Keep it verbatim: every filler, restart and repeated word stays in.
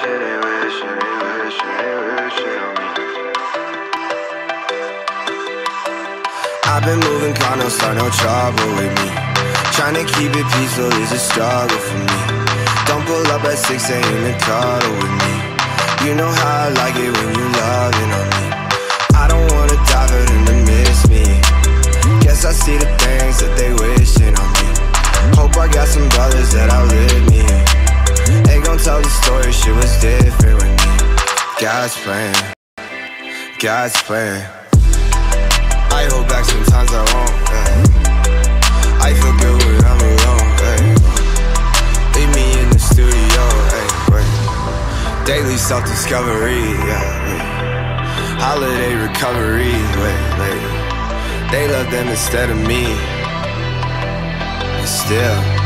it, they wish it, they wish it, they wish it on me. I've been moving calm, don't start no trouble with me. Trying to keep it peaceful is a struggle for me. Don't pull up at six a m and cuddle with me. You know how I like it when you loving on me. I don't wanna die for them to miss me. Guess I see the things that they wishing on me. Hope I got some brothers that outlive me. They gon' tell the story, shit was different with me. God's plan, God's plan. I hold back sometimes I won't, yeah. I feel good when I'm alone, hey. Leave me in the studio, hey, wait. Daily self-discovery, yeah, wait. Holiday recovery, wait, wait. They love them instead of me. And still